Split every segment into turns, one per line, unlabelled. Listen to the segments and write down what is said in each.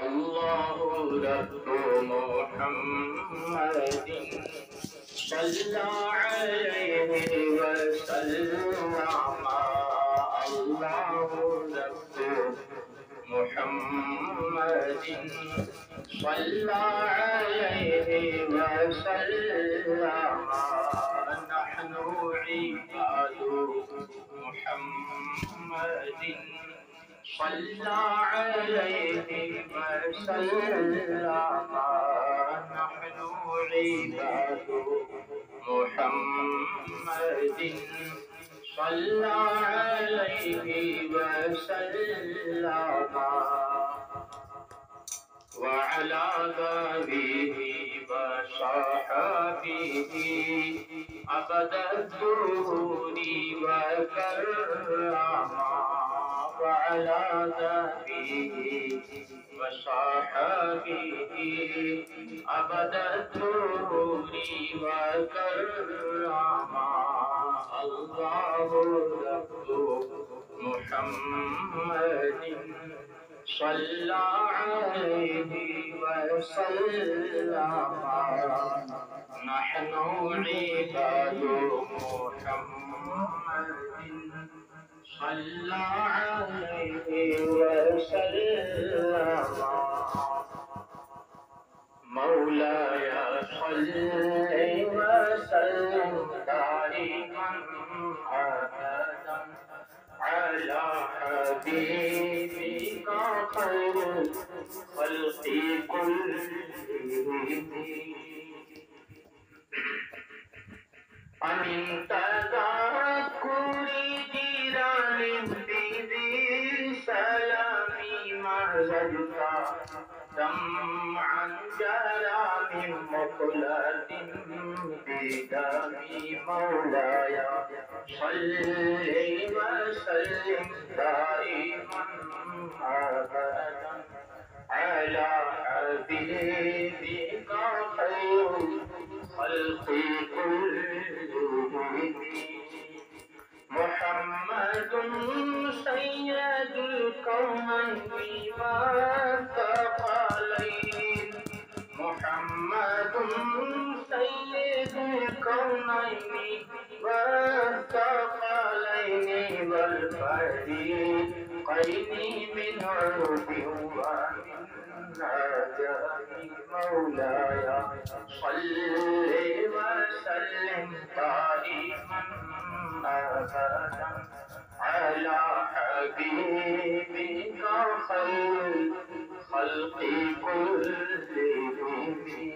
الله رب محمد صلى عليه وسلم. الله رب محمد صلى عليه وسلم. نحن عباد محمد صلى عليه وسلم. نحن عباد محمد صلى عليه وسلم. وعلى آله وصحبه أبد الدهور وكرما. وعلى آله وصحبه أبد الدهور وكرما. الله رب محمد صلى عليه وسلم. نحن عباد محمد صلى عليه وسلم. مولاي صل وسلم دائما أبدا على حبيبك خير الخلق كلهم. ومن تذكر جيران بذي سلام ما زلت دمعا جرى من مقلة بدمي. مولاي صل وسلم دائما أبدا على حبيبك خير الخلق كلهم. محمد سيد الكونين والثقلين. محمد سيد الكونين والثقلين والفريقين من عرب ومن عجم. مولاي صل وسلم دائما أبدا على حبيبك خير الخلق كلهم.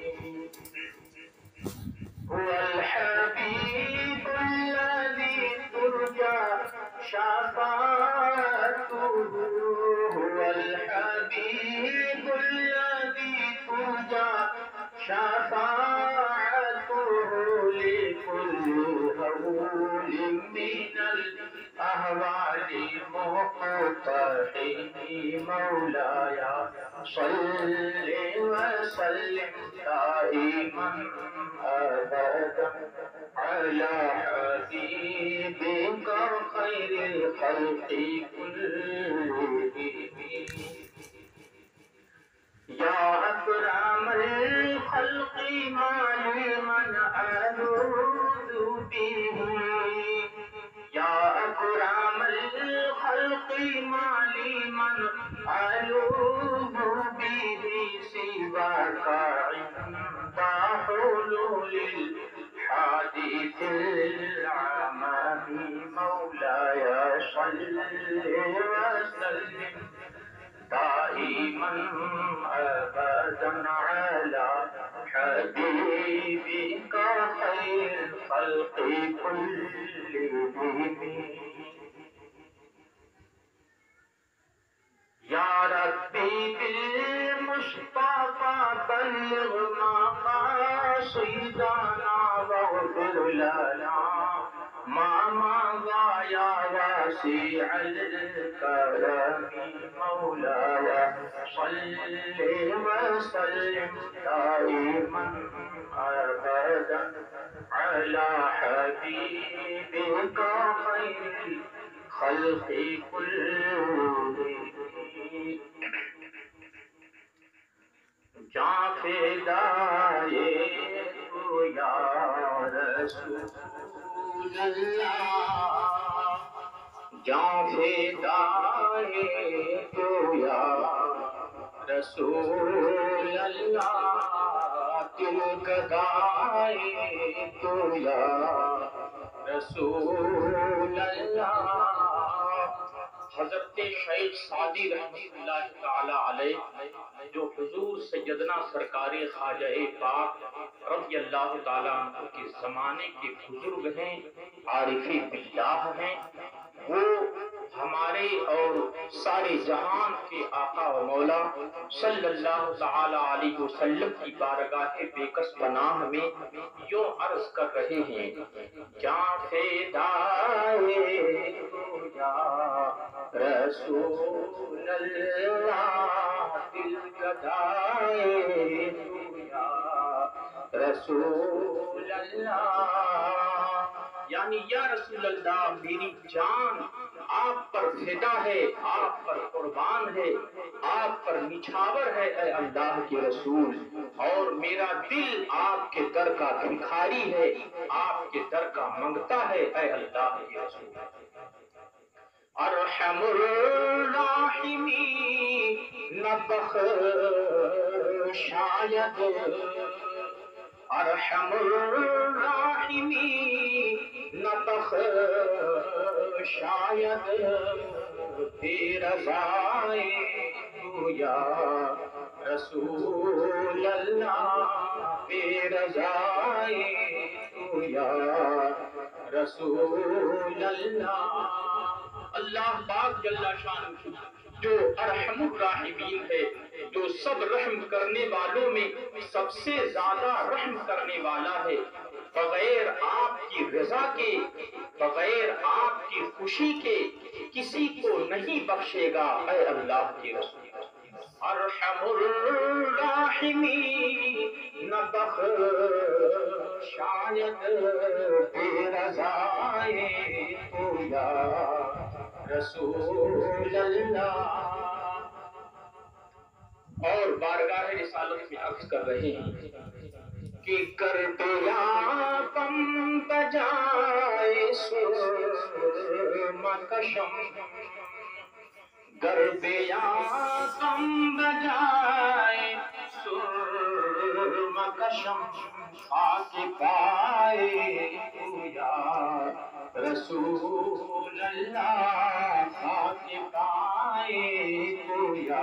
هو الحبيب الذي ترجى شفاعته. هو الحبيب الذي ترجى شفاعته لكل هول من الأهوال مقتحم. مولاي صل وسلم دائما أبدا على حبيبك خير الخلق كلهم. يا أكرم الخلق ما لمن ألوذ به. يا أكرم الخلق ما لمن ألوذ به سواك عند حلول الحادث العمام. مولاي صل وسلم دائما أبدا على حبيبك خير الخلق كلهم. يا ربي بالمصطفى بلغ مقاصدنا واغفر لنا ما مضى يا واسع الكرم. مولاي صل وسلم دائما أبدا على حبيبك خير الخلق كلهم. فدائے تو یا رسول اللہ، جان فدائے تو یا رسول اللہ، تم گدائے تو یا رسول اللہ۔ حضرت شیخ سعدی رحمۃ اللہ تعالی علیہ جو حضور سیدنا سرکار خواجہ پاک رضی اللہ تعالیٰ عنہ کے زمانے کے بزرگ ہیں، عارف باللہ ہیں، وہ ہمارے اور سارے جہان کے آقا و مولا صلی اللہ تعالی علیہ وسلم کی بارگاہ بےکس پناہ میں یوں عرض کر رہے ہیں، جان فدائے تو یا رسول اللہ، دل گدائے تو یا رسول اللہ، یعنی یا رسول اللہ میری جان آپ پر فدا ہے، آپ پر قربان ہے، آپ پر نچھاور ہے اے اللہ کے رسول، اور میرا دل آپ کے در کا بھکاری ہے، آپ کے در کا منگتا ہے اے اللہ کے رسول۔ ارحم الراحمین نہ بخش شاید، ارحم الراحمین نہ بخش شاید، بے رضائے تو یا رسول اللہ، بے رضائے تو یا رسول اللہ۔ اللہ پاک جل شانہ جو ارحم الراحمین ہے، جو سب رحم کرنے والوں میں سب سے زیادہ رحم کرنے والا ہے، بغیر آپ کی رضا کے، بغیر آپ کی خوشی کے کسی کو نہیں بخشے گا اے اللہ کے رسول۔ ارحم الراحمین نہ بخش شاید، بے رضائے تو یا رسول اللہ۔ اور بارگاہ رسالت میں عرض کر رہے ہیں کہ کربلا غم بجائے سرما کشم، کربلا غم بجائے سرما کشم، خاک پائے تو یا رسول اللہ، خاک پائے تو یا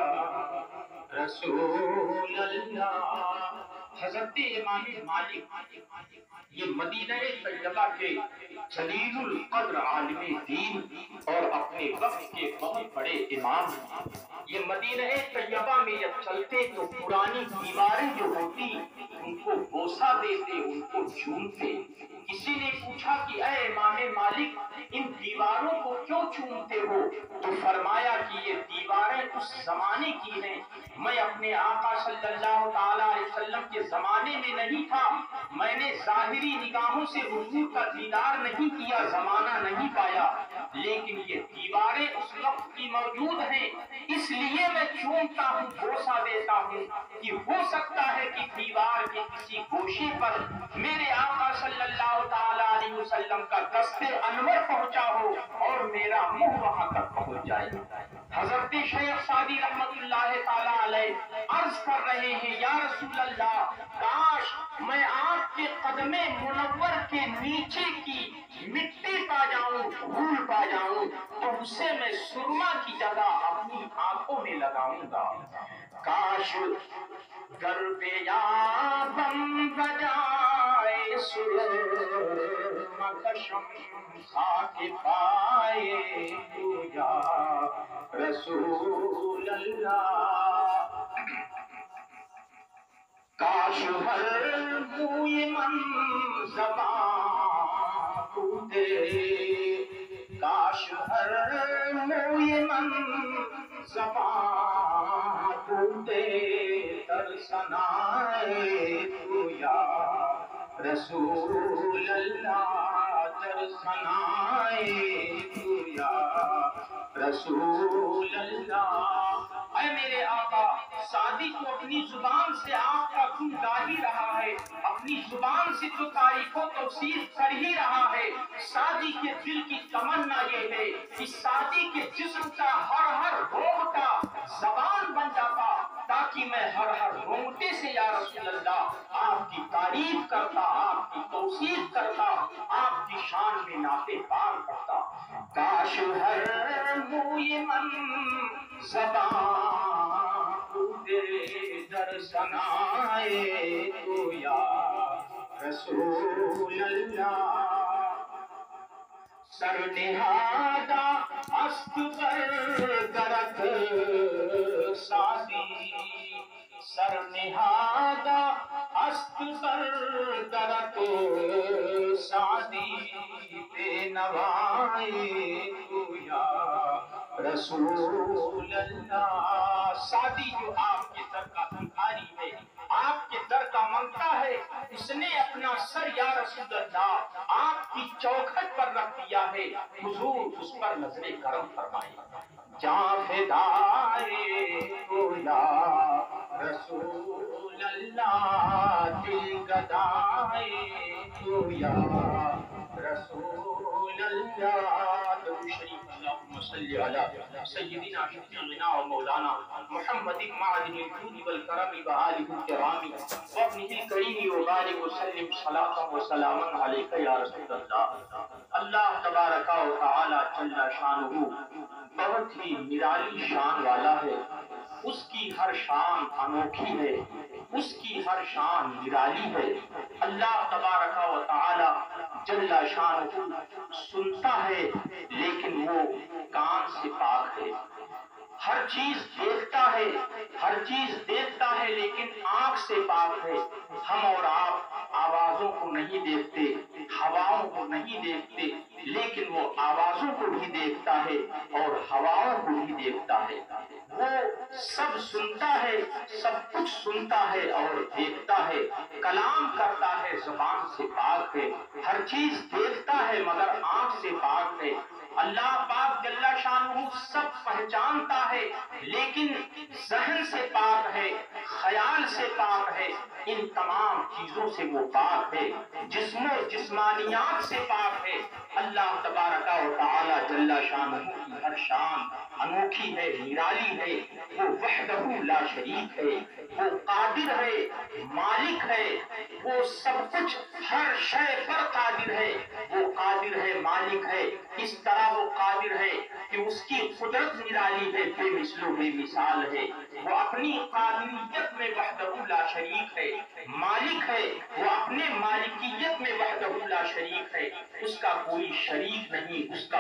رسول اللہ۔ حضرت امام مالک یہ مدینہ طیبہ کے جلیل القدر عالم دین اور اپنے وقت کے بہت بڑے امام ہیں۔ یہ مدینہ طیبہ میں جب چلتے تو پرانی دیواریں جو ہوتی ان کو بوسہ دیتے، ان کو چومتے۔ کسی نے پوچھا کہ اے امام مالک ان دیواروں کو کیوں چومتے ہو؟ تو فرمایا کہ یہ دیواریں اس زمانے کی ہیں، میں اپنے آقا صلی اللہ تعالی علیہ وسلم کے زمانے میں نہیں تھا، میں نے ظاہری نگاہوں سے حضور کا دیدار نہیں کیا، زمانہ نہیں پایا، لیکن یہ دیواریں اس وقت کی موجود ہیں، اس لیے میں چومتا ہوں، بوسہ دیتا ہوں کہ ہو سکتا ہے کہ دیوار کے کسی گوشے پر میرے آقا صلی اللہ تعالی علیہ وسلم کا دست انور پہنچا ہو اور میرا منہ وہاں تک پہنچ جائے۔ حضرت شیخ سعدی رحمت اللہ تعالی علیہ عرض کر رہے ہیں، یا رسول اللہ کاش میں آپ کے قدم منور کے نیچے کی مٹی پا جاؤں، دھول پا جاؤں، تو اسے میں سرما کی جگہ اپنی آنکھوں میں لگاؤں گا۔ کاش گرب یا بم بجائے سرما کشم، خاک پائے تو یا رسول اللہ۔ کاش ہر موئے من زبان ٹوٹے، کاش ہر موئے من زبان ٹوٹے، ترسنائے تو یا رسول اللہ، ترسنائے تو یا رسول اللہ۔ اے میرے آقا، سعدی کو اپنی زبان سے آپ کا خون گا ہی رہا ہے، اپنی زبان سے تو تعریف و توصیف کر ہی رہا ہے۔ سعدی کے دل کی تمنا یہ ہے کہ سعدی کے جسم کا ہر ہر رونگٹا زبان بن جاتا، تاکہ میں ہر ہر رونگٹے سے یا رسول اللہ آپ کی تعریف کرتا، آپ کی توصیف کرتا، آپ کی شان میں نعتیں پاک کرتا۔ کاش ہر موئے من زبان تیرے در سنائے تو یا رسول اللہ، سر نہادہ است بر درت سازی، سر نہادہ است بر درت سازی، بے نوائے تو یا رسول اللہ۔ سعدی جو آپ کے در کا بھکاری ہے، آپ کے در کا منگتا ہے، اس نے اپنا سر یا رسول اللہ آپ کی چوکھٹ پر رکھ دیا ہے، حضور اس پر نظر کرم فرمائے۔ جان فدائے تو یا رسول اللہ، دل گدائے تو یا رسول اللہ۔ درود شریف اللہم صلی علی سیدنا شفیعنا و مولانا محمد معدن الجود والکرم وآلہ الکرام وابنہ الکریم وبارک وسلم صلاۃ و سلاما علیک یا رسول اللہ۔ اللہ تبارک و تعالی جل شانہ بہت ہی نرالی شان والا ہے، اس کی ہر شان انوکھی ہے، اس کی ہر شان نرالی ہے۔ اللہ تبارک و تعالی جل شانہ سنتا ہے لیکن وہ کان سے پاک ہے، ہر چیز دیکھتا ہے، ہر چیز دیکھتا ہے لیکن آنکھ سے پاک ہے۔ ہم اور آپ آوازوں کو نہیں دیکھتے، ہواؤں کو نہیں دیکھتے، لیکن وہ آوازوں کو بھی دیکھتا ہے اور ہواؤں کو بھی دیکھتا ہے۔ وہ سب سنتا ہے، سب کچھ سنتا ہے اور دیکھتا ہے، کلام کرتا ہے، زبان سے پاک ہے، ہر چیز دیکھتا ہے مگر آنکھ سے پاک ہے۔ اللہ پاک جل شانہ سب پہچانتا ہے لیکن ذہن سے پاک ہے، خیال سے پاک ہے، ان تمام چیزوں سے وہ پاک ہے، جسم و جسمانیات سے پاک ہے۔ اللہ تبارک و تعالی جل شانہ کی ہر شان انوکھی ہے، نرالی ہے، وہ وحدہ لا شریک ہے، وہ قادر ہے، مالک ہے، وہ سب کچھ ہر شے پر قادر ہے، وہ قادر ہے، مالک ہے۔ اس طرح وہ قادر ہے کہ اس کی قدرت نرالی ہے، بے مثل و بے مثال ہے، وہ اپنی قادریت میں وحدہ لا شریک ہے، مالک ہے، وہ اپنے مالکیت میں وحدہ لا شریک ہے، اس کا کوئی شریک نہیں، اس کا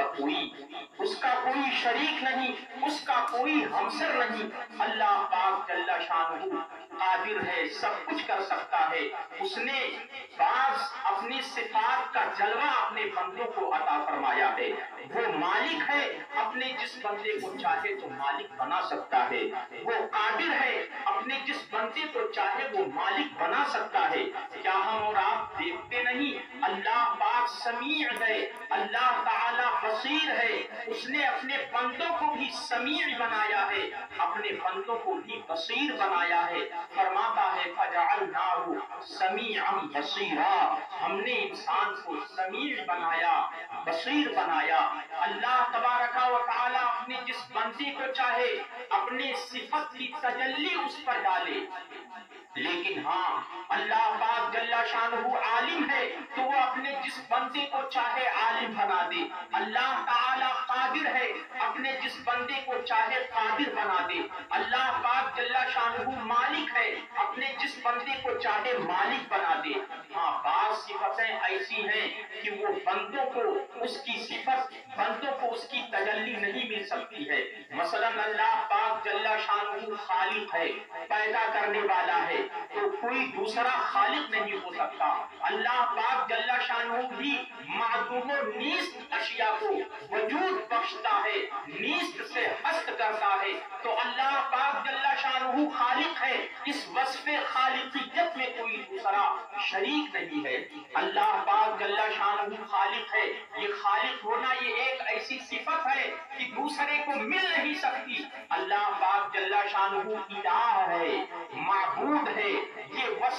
کوئی شریک نہیں، اس کا کوئی ہمسر نہیں۔ اللہ پاک جل شانہ قادر ہے، سب کچھ کر سکتا ہے۔ اس نے بعض اپنی صفات کا جلوہ اپنے بندوں کو عطا فرمایا ہے، وہ مالک ہے، اپنے جس بندے کو چاہے تو مالک بنا سکتا ہے، وہ قادر ہے، اپنے جس بندے کو چاہے وہ مالک بنا سکتا ہے۔ کیا ہم اور آپ دیکھتے نہیں؟ اللہ پاک سمیع ہے، اللہ تعالی بصیر ہے، اس نے اپنے بندوں کو بھی سمیع بنایا ہے، اپنے بندوں کو بھی بصیر بنایا ہے۔ فرماتا ہے فَجَعَلْنَاهُ سَمِيعًا بَصِيرًا، ہم نے انسان کو سمیع بنایا، بصیر بنایا۔ اللہ تبارک و تعالی اپنے جس بندے کو چاہے اپنے صفت کی تجلی اس پر ڈالے، لیکن ہاں اللہ پاک جل شانہ عالم ہے تو وہ اپنے جس بندے کو چاہے عالم بنا دے۔ اللہ تعالی قادر ہے، اپنے جس بندے کو چاہے قادر بنا دے۔ اللہ پاک جل شانہ مالک ہے، اپنے جس بندے کو چاہے مالک بنا دے۔ ہاں بعض صفتیں ایسی ہیں کہ وہ بندوں کو اس کی صفت، بندوں کو اس کی تجلی نہیں مل سکتی ہے۔ مثلا اللہ پاک جل شانہ خالق ہے، پیدا کرنے والا ہے، تو کوئی دوسرا خالق نہیں ہو سکتا۔ اللہ پاک جل شانہ بھی معدوم و نیست اشیاء کو وجود بخشتا ہے، نیست سے ہست کرتا ہے، تو اللہ پاک جل شانہ خالق ہے، اس وصف خالقیت میں کوئی دوسرا شریک نہیں ہے۔ اللہ پاک جل شانہ خالق ہے، یہ خالق ہونا یہ ایک ایسی صفت ہے کہ دوسرے کو مل نہیں سکتی۔ اللہ پاک جل شانہ الہ ہے، معبود ہے، یہ وصف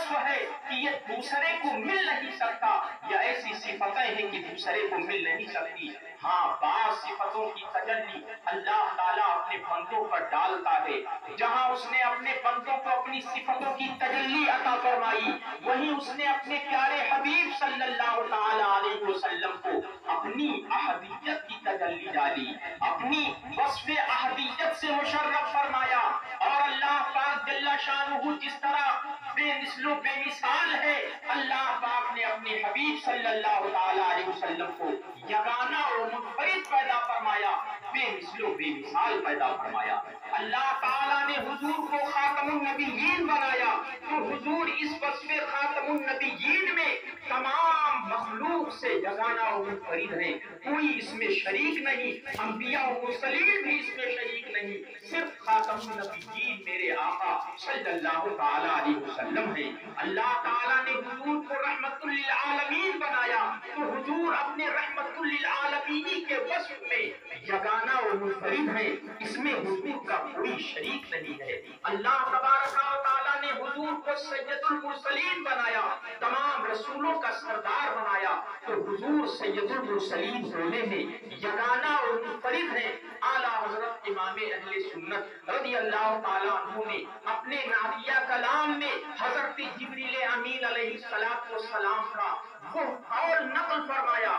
वस्फ है कि ये दूसरे को मिल नहीं सकता, या ऐसी सिफतें हैं कि दूसरे को मिल नहीं सकती। हाँ, बाज़ सिफतों की तजल्ली अल्लाह ताला अपने बंदों पर डालता है। जहाँ उसने अपने बंदों को अपनी सिफतों की तजल्ली अता फरमाई, वहीं उसने अपने प्यारे हबीब सल्लल्लाहु ताला अलैहि वसल्लम को अपनी अहदियत की तजल्ली डाली, अपनी वस्फ़े अहदियत से मुशर्रफ फरमाया। और अल्लाह पाक जल्ला शानुहु जिस तरह बेमिसलो बेमिसाल है, अल्लाह पाक ने अपने हबीब सल्लल्लाहु ताला अलैहि वसल्लम को यगाना और मुनफरिद पैदा फरमाया, बेमिसलो बेमिसाल पैदा फरमाया। अल्लाह ताला ने हुजूर को खातमुन नबिय्यीन बनाया, तो हुजूर इस वस्फ़े खातमुन नबिय्यीन में तमाम मखलूक से यगाना और मुनफरिद हैं, कोई इसमें शरीक नहीं, अंबिया और मुरसलीन भी इसमें शरीक नहीं, सिर्फ खातमुन नबिय्यीन मेरे आका सल्लल्लाहु ताला अलैहि वसल्लम है। अल्लाह ताला ने हुजूर को रहमतुल लिल आलमीन बनाया, तो हुजूर अपने रहमतुल लिल आलमीन के वस्फ में यगाना और मुनफरिद है, इसमें हुजूर का कोई शरीक नहीं है। अल्लाह तबारक व तआला ने हुजूर को सैयदुल मुरसलीन बनाया, तमाम रसूलों का सरदार बनाया, तो हुजूर सैयदुल मुरसलीन होने में यगाना और मुनफरिद है। आला हजरत इमाम अहले सुन्नत रज़ियल्लाहु ताला अन्हु ने अपने नादिया कलाम में हजरत जिब्रील अमीन अलैहिस्सलातु वस्सलाम का वो कौल नक़ल फरमाया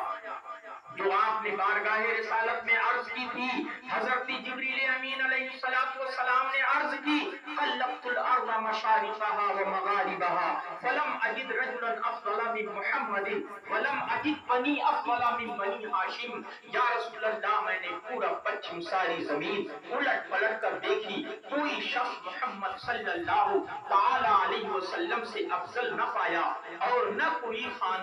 जो आपने बारगाहे रिसालत में अर्ज की थी। हजरत जिब्रील अमीन अलैहिस्सलातु वस्सलाम ने अर्ज की, खल्लक़तुल अर्ज़ मशारिक़हा व मग़ारिबहा फलम अजिद रजुलन अफ़ज़ल मिन मुहम्मदिन वलम अजिद बनी अफ़ज़ल मिन बनी हाशिम। या रसूल अल्लाह, मैंने पूरा पश्चिम सारी जमीन उलट पलट कर देखी, कोई शख्स मोहम्मद सल्लल्लाहु ताला अलैहि वसल्लम से अफजल न पाया, और न कोई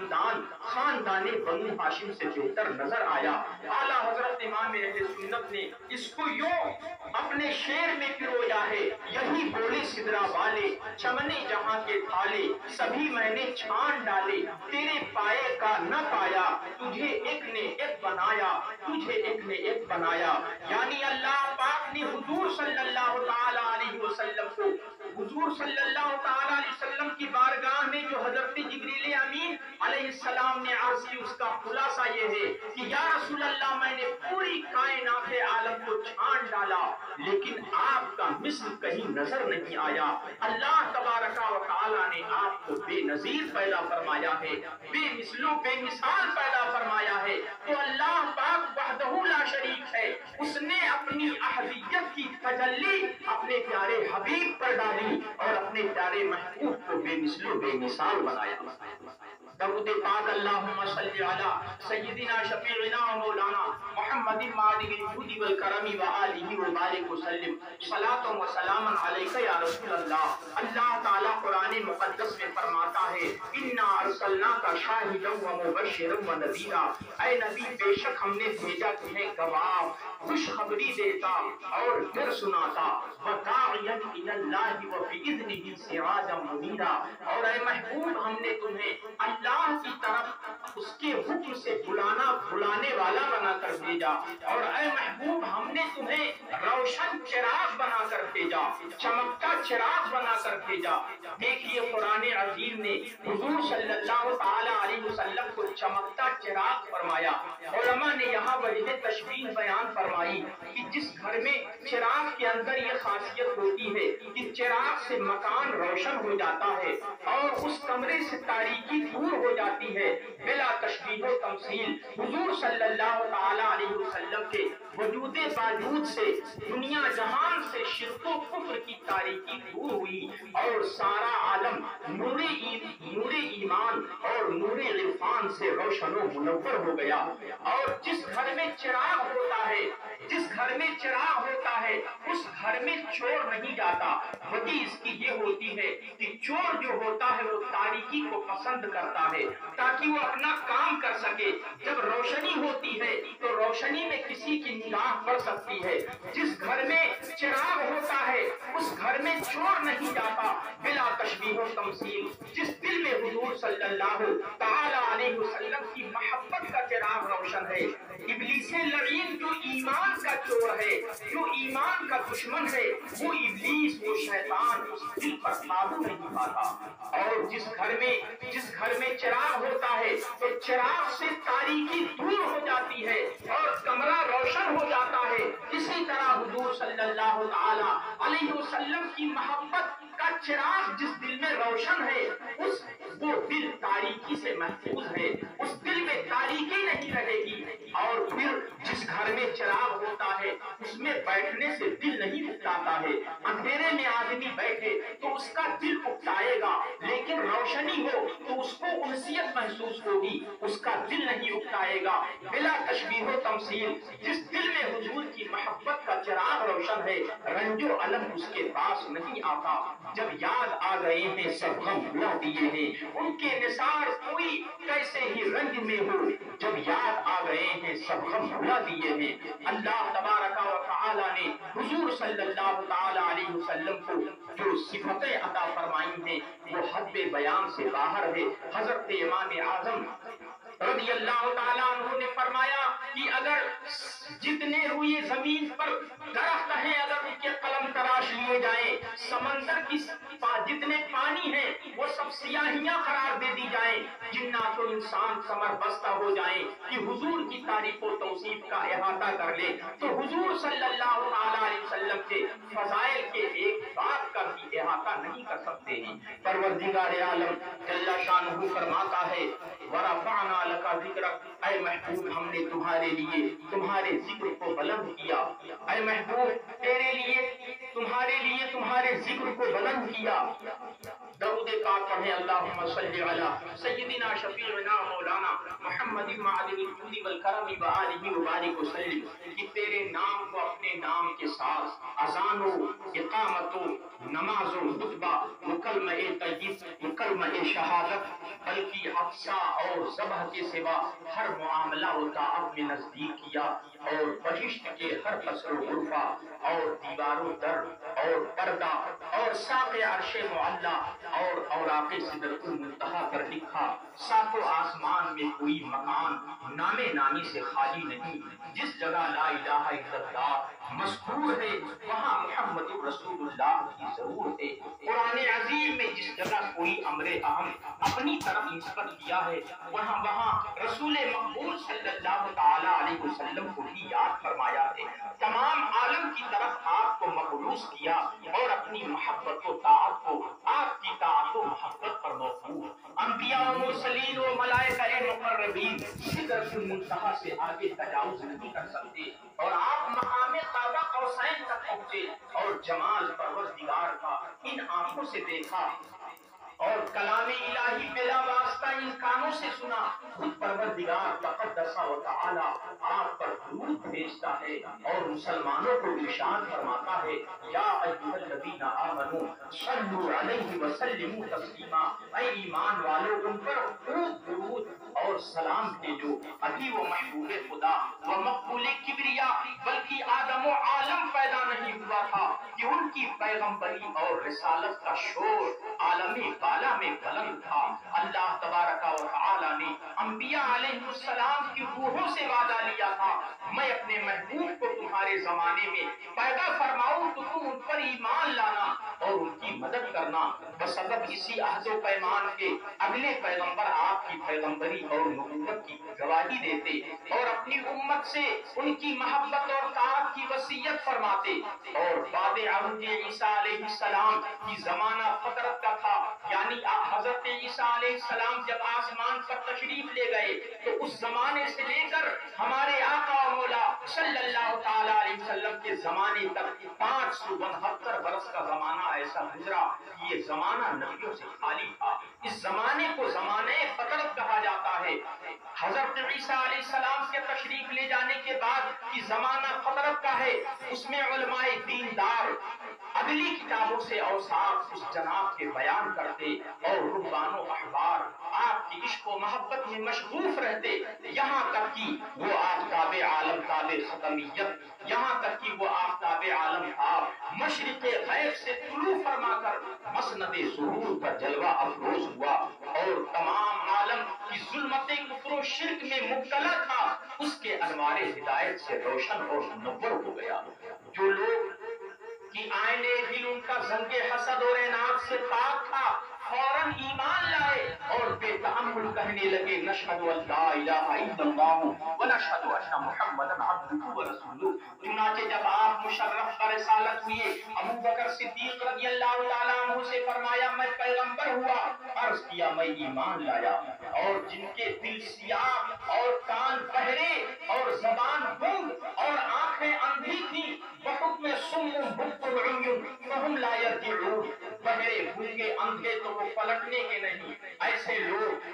खानदाने बनी हाशिम से बेहतर नजर आया। आला हजरत इमाम अहले सुन्नत ने इसको यूं अपने शेर में पिरोया है, यही बोले सिदरा वाले चमने जहां के थाले, सभी मैंने छान डाले, तेरे पाए का न पाया, तुझे एक ने एक बनाया, तुझे एक ने एक बनाया। यानी अल्लाह पाक ने हुजूर सल्लल्लाहु ताला अलैहि वसल्लम को, हुजूर सल्लल्लाहु ताला अलैहि वसल्लम की बारगाह में जो हजरत जिब्रील अमीन अलैहिस्सलाम ने अर्ज की, उसका खुलासा ये है कि या रसूल अल्लाह, मैंने पूरी कायनात आलम को छान डाला, लेकिन आपका मिस्ल कहीं नजर नहीं आया। अल्लाह तबारका व तआला ने आपको बेनजीर पैदा फरमाया है, बेमिसलो बेमिसाल पैदा फरमाया है। तो अल्लाह पाक वहदहू ला शरीक है, उसने अपनी अहदियत की तजल्ली अपने प्यारे हबीब पर डाली और अपने प्यारे महबूब को बेमिसलो बेमिसाल बनाया। दरूद पाक अल्लाहुम्मा सल्ली अला सय्यिदिना शफीइना व मौलाना मुहम्मदिन मादिल जुदी वल करमी व आलिहि व बारिक व सल्लिम सलातु व सलामन अलैका या रसूल अल्लाह। अल्लाह ताला कुरान मुक़द्दस में फरमाता है, इन्ना अरसलनाका शाहिदन व मुबश्शिरन व नज़ीरा, ऐ नबी बेशक हमने भेजा तुम्हें गवाह, खुशखबरी देता और डर सुनाता, व दाइयन इलल्लाहि व बिइज़्निहि सिराजन मुनीरा, और ऐ महबूब हमने तुम्हें अल्लाह की तरफ उसके हुक्म से बुलाने वाला बनाकर भेजा, और ऐ महबूब हमने तुम्हें रोशन चिराग बनाकर भेजा, चमकता चिराग बनाकर भेजा। देखिए कुरान अजीम ने हुजूर सल्लल्लाहु ताला अलैहि वसल्लम को चमकता चिराग फरमाया। उलमा ने यहाँ वजह तशबीह बयान फरमाई कि जिस घर में चिराग के अंदर ये खासियत होती है कि चिराग से मकान रोशन हो जाता है और उस कमरे से तारीकी दूर हो जाती है, बिला तशबीह व तमसील हुजूर सल्लल्लाहु ताला अलैहि वसल्लम के वजूदे बावजूद से दुनिया जहान से शिर्क व कुफ्र की तारीकी दूर हुई और सारा आलम नूरे ईमान और नूरे इरफान से रोशन व मुनव्वर हो गया। और जिस घर में चिराग होता है, जिस घर में चिराग होता है, उस घर में चोर नहीं जाता। वजह इसकी ये होती है कि चोर जो होता है वो तारीकी को पसंद करता है ताकि वो अपना काम कर सके। जब रोशनी होती है तो रोशनी में किसी की निगाह पड़ सकती है। जिस घर में चिराग होता है उस घर में चोर नहीं जाता, बिला तशबीह व तमसील। जिस दिल میں حضور صلی اللہ تعالی علیہ وسلم کی محبت کا چراغ روشن ہے۔ ابلیس لعین جو ایمان کا چور ہے، جو ایمان کا دشمن ہے، وہ ابلیس، وہ شیطان اس دل پر قابو نہیں پاتا۔ اور جس گھر میں چراغ ہوتا ہے تو چراغ سے تاریکی دور ہو جاتی ہے اور کمرہ روشن ہو جاتا ہے۔ اسی طرح حضور صلی اللہ تعالی علیہ وسلم کی محبت کا چراغ جس دل میں روشن ہے، وہ دل تاریکی سے محفوظ ہے، اس دل میں تاریکی نہیں رہے گی۔ اور پھر جس گھر میں چراغ ہوتا ہے اس میں بیٹھنے سے دل نہیں اکتاتا ہے۔ اندھیرے میں آدمی بیٹھے تو اس کا دل اکتائے گا، لیکن روشنی ہو تو اس کو انسیت محسوس ہوگی، اس کا دل نہیں اکتائے گا۔ بلا تشبیہ و تمثیل جس دل میں حضور کی محبت کا چراغ روشن ہے، رنج و الم اس کے پاس نہیں آتا۔ جب یاد آ گئے ہیں سب غم بھلا دیے ہیں، ان کے نثار کوئی کیسے ہی رنج میں ہو، جب یاد آ گئے ہیں سب غم بھلا دیے ہیں۔ اللہ تبارک و تعالی نے حضور صلی اللہ تعالی علیہ وسلم کو جو صفتیں عطا فرمائی ہیں وہ حد بیان سے باہر ہے۔ حضرت امام اعظم رضی اللہ تعالیٰ عنہ نے فرمایا کہ اگر جتنے روئے زمین پر درخت ہیں اگر ان کے قلم تراش لیے جائیں، سمندر کی جتنے پانی ہیں وہ سب سیاہیاں قرار دے دی جائیں، جنات و انسان کمر بستہ ہو جائیں کہ حضور کی تعریف و توصیف کا احاطہ کر لے، تو حضور صلی اللہ تعالیٰ علیہ وسلم کے فضائل کے ایک بات کا بھی احاطہ نہیں کر سکتے ہیں۔ پروردگار عالم جل شانہ فرماتا ہے وَرَفَعْنَا لَكَ ذِكْرَكَ، اے محبوب ہم نے تمہارے لیے تمہارے ذکر کو بلند کیا، اے محبوب تیرے لیے تمہارے ذکر کو بلند کیا۔ درود پاک پڑھیں اللہم صلی علی سیدنا شفیعنا مولانا محمد معدن الجود والکرم وآلہ وبارک وسلم، کہ تیرے نام کو اپنے نام کے ساتھ اذان و اقامت و نماز و خطبہ مکلمہ طیب مکلمہ شہادت بلکہ عطسہ اور ذبح کے سوا ہر معاملہ و طاعت میں نزدیک کیا، اور بہشت کے ہر قصر و غرفہ اور دیوار و در اور پردہ اور ساق عرش معلیٰ اور اوراق سدرۃ المنتہا پر لکھا، ساتوں آسمان میں کوئی مکان نامے نامی سے خالی نہیں، جس جگہ لا الہ الا اللہ مذکور ہے وہاں محمد رسول اللہ کی ضرور ہے۔ قرآن عظیم میں جس جگہ کوئی امر اہم اپنی طرف نسبت کیا ہے وہاں رسول مقبول صلی اللہ تعالی علیہ وسلم کو بھی یاد فرمایا ہے، تمام عالم کی طرف آپ کو مبعوث کیا اور اپنی محبت و طاعت کو آپ کی طاعت و محبت پر موقوف۔ انبیاء و مرسلین و ملائکہ مقربین سدرۃ المنتہا سے آگے تجاوز نہیں کر سکتے، اور آپ مقام قاب قوسین تک پہنچے اور جمال پروردگار کا ان آنکھوں سے دیکھا اور کلام الہی بلا واسطہ ان کانوں سے سنا۔ خود پروردگار تقدس و تعالی آپ پر درود بھیجتا ہے اور مسلمانوں کو ارشاد فرماتا ہے یا ایھا الذین آمنوا صلوا علیہ وسلموا تسلیما، اے ایمان والو ان پر خوب درود اور سلام بھیجو۔ ابھی وہ محبوب خدا و مقبول کبریا بلکہ آدم و عالم پیدا نہیں ہوا تھا کہ ان کی پیغمبری اور رسالت کا شور عالمی بالا میں بلند تھا۔ اللہ تبارک و تعالی نے انبیاء علیہ السلام کی روحوں سے وعدہ لیا تھا، میں اپنے محبوب کو تمہارے زمانے میں پیدا فرماؤں تو تم ان پر ایمان لانا اور ان کی مدد کرنا۔ بسبب اسی عہد و پیمان کے اگلے پیغمبر آپ کی پیغمبری اور نبوت کی گواہی دیتے اور اپنی امت سے ان کی محبت اور طاعت کی وصیت فرماتے، اور بعد عہد عیسیٰ علیہ السلام کی زمانہ فطرت کا تھا، یعنی حضرت عیسیٰ علیہ السلام جب آسمان پر تشریف لے گئے تو اس زمانے سے لے کر ہمارے آقا و مولا صلی اللہ تعالی علیہ وسلم کے زمانے تک 569 برس کا زمانہ ایسا گزرا، یہ زمانہ نبیوں سے خالی تھا۔ اس زمانے کو زمانے فطرت کہا جاتا ہے۔ حضرت عیسیٰ علیہ السلام کے تشریف لے جانے کے بعد کی زمانہ فطرت کا ہے، اس میں علماء دیندار اگلی کتابوں سے اوصاف اس جناب کے بیان کرتے اور رہبان و احبار آپ کی عشق و محبت میں مشغوف رہتے، یہاں تک کہ وہ آفتاب عالم تاب ختمیت، یہاں تک کہ وہ آفتاب عالم تاب مشرق غیب سے طلوع فرما کر مسند ظہور پر جلوہ افروز ہوا اور تمام عالم کی ظلمت کفر و شرک میں مبتلا تھا، اس کے انوار ہدایت سے روشن اور منور ہو گیا۔ جو لوگ کہ آئینے دل ان کا زنگ حسد اور اناد سے پاک تھا، فوراً ایمان لائے اور بے تأمل کہنے لگے نشہد ان لا الہ الا اللہ ونشہد ان محمدا عبدہ ورسولہ۔ چنانچہ جب آپ مشرف پر رسالت ہوئے، ابو بکر صدیق رضی اللہ تعالیٰ عنہ سے فرمایا میں پیغمبر ہوا، عرض کیا میں ایمان لایا، اور جن کے دل سیاہ اور کان بہرے اور زبان گنگ اور آنکھیں اندھی تھیں، بحکم سم بکم عمی فہم لا یرجعون، بہرے گنگے اندھے تو وہ پلٹنے کے نہیں، ایسے لوگ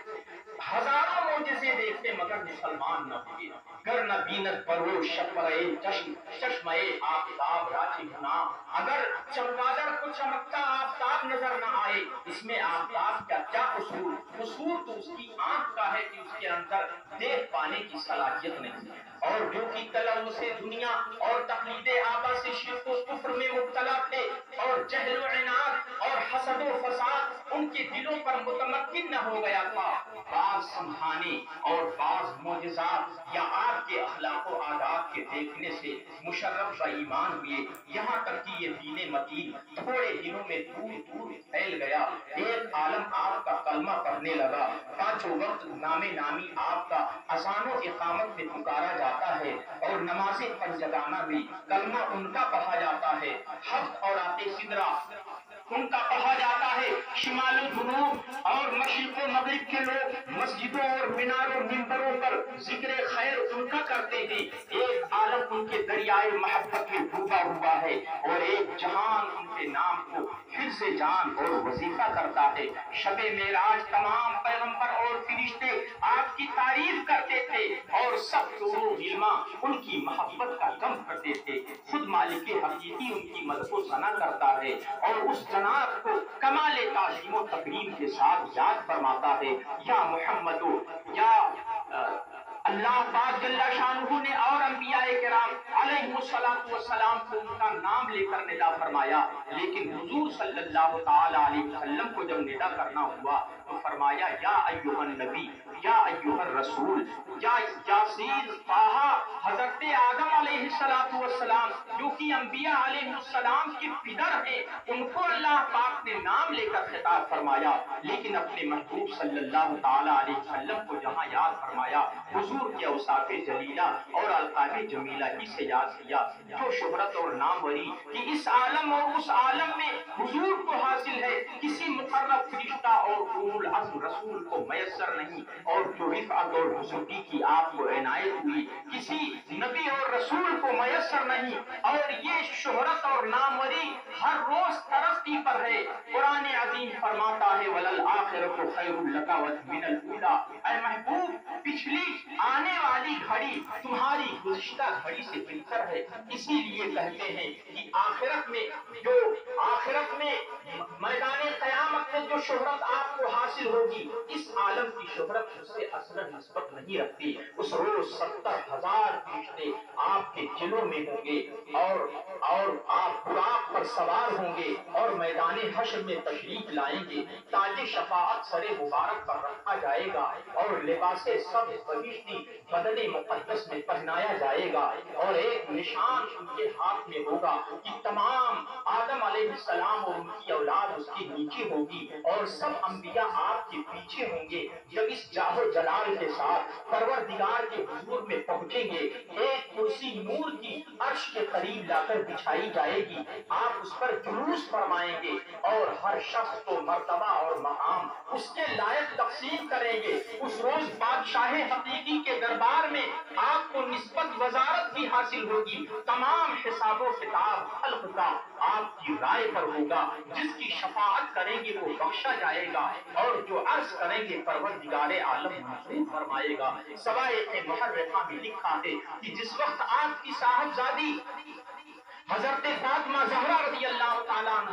ہزاروں معجزے دیکھتے مگر مسلمان نہ ہوئے، گر نہ بینت پروش شفرے چشمے آفتاب راچی گناہ، اگر چمگادڑ کو چمکتا آفتاب نظر نہ آئے، اس میں آفتاب کا کیا قصور؟ قصور تو اس کی آنکھ کا ہے کہ اس کے اندر دیکھ پانے کی صلاحیت نہیں، اور جو کہ تلوث سے دنیا اور تقلید آبا سے شرک و کفر میں مبتلا تھے، اور جہل و عناد اور حسد و فساد ان کے دلوں پر متمکن نہ ہو گیا تھا، بعض سمجھانے اور بعض معجزات یا آپ کے اخلاق و عادات کے دیکھنے سے مشرف و ایمان ہوئے، یہاں تک کہ یہ دین متین تھوڑے دنوں میں دور دور پھیل گیا۔ ایک عالم آپ کا کلمہ پڑھنے لگا، پانچوں وقت نام نامی آپ کا اذان و اقامت میں پکارا جاتا ہے، اور نماز پنجگانہ میں کلمہ ان کا پڑھا جاتا ہے، ہفت اور آتے سدرہ ان کا کہا جاتا ہے، شمال و جنوب اور مشرق و مغرب کے لوگ مسجدوں اور میناروں ممبروں پر ذکر خیر ان کا کرتے ہیں۔ ایک عالم ان کے دریائے محبت میں ڈوبا ہوا ہے، اور ایک جہان ان کے نام کو حفظ جان اور وظیفہ کرتا ہے۔ شب معراج تمام پیغمبر اور فرشتے آپ کی تعریف کرتے تھے، اور سب شور و غلما ان کی محبت کا غم کرتے تھے۔ خود مالک حقیقی ان کی مدح و ثنا کرتا ہے، اور اس جناب کو کمال تعظیم و تکریم کے ساتھ یاد فرماتا ہے، یا محمد یا اللہ پاک جل شانہ نے اور انبیاء کرام علیہ السلام کو ان کا نام لے کر ندا فرمایا، لیکن حضور صلی اللہ تعالی علیہ وسلم کو جب ندا کرنا ہوا تو فرمایا یا ایھا النبی یا ایھا الرسول یا یاسین طٰہٰ۔ حضرت آدم علیہ السلام جو کہ انبیاء علیہ السلام کے پدر ہیں، ان کو اللہ پاک نے نام لے کر خطاب فرمایا، لیکن اپنے محبوب صلی اللہ تعالی علیہ وسلم کو جہاں یاد فرمایا، حضور کے اوصاف جلیلہ اور القاب جمیلہ ہی سے یاد کیا، جو شہرت اور ناموری کہ اس عالم اور اس عالم میں حضور کو حاصل ہے، کسی مقرب فرشتہ اور اولو العزم رسول کو میسر نہیں، اور جو رفعت اور بزرگی کی آپ کو عنایت ہوئی کسی نبی اور رسول کو میسر نہیں، اور یہ شہرت اور ناموری ہر روز ترقی پر ہے۔ قرآن عظیم فرماتا ہے وَلَلْآخِرَةُ خَيْرٌ لَكَ مِنَ الْأُولَىٰ، اے محبوب پچھلی آنے والی گھڑی تمہاری گزشتہ گھڑی سے بہتر ہے۔ اسی لیے کہتے ہیں کہ آخرت میں میدان قیامت میں جو شہرت آپ کو حاصل ہوگی، اس عالم کی شہرت اس سے اصلا نسبت نہیں رکھتی۔ اس روز 70,000 فرشتے آپ کے جلوں میں ہوں گے، اور آپ براق پر سوار ہوں گے، اور میدان حشر میں تشریف لائیں گے، تاج شفاعت سر مبارک پر رکھا جائے گا، اور لباس سب بہشتی بدن مقدس میں پہنایا جائے گا، اور ایک نشان ان کے ہاتھ میں ہوگا کہ تمام آدم علیہ السلام اور ان کی اولاد اس کے نیچے ہوگی، اور سب انبیاء آپ کے پیچھے ہوں گے۔ جب اس جاہ و جلال کے ساتھ پروردگار کے حضور میں پہنچیں گے، ایک کرسی نور کی عرش کے قریب لا کر بچھائی جائے گی، آپ اس پر جلوس فرمائیں گے، اور ہر شخص کو مرتبہ اور مقام اس کے لائق تقسیم کریں گے۔ اس روز بادشاہ حقیقی کے دربار میں آپ کو نسبت وزارت بھی حاصل ہوگی، تمام حساب و کتاب خلق کا آپ کی رائے پر ہوگا، جس کی شفاعت کریں گے وہ بخشا جائے گا، اور جو عرض کریں گے پروردگار عالم منظور فرمائے گا۔ سوائے محرفہ میں لکھا ہے کہ جس وقت آپ کی صاحبزادی حضرت فاطمہ زہرا رضی اللہ تعالیٰ عنہ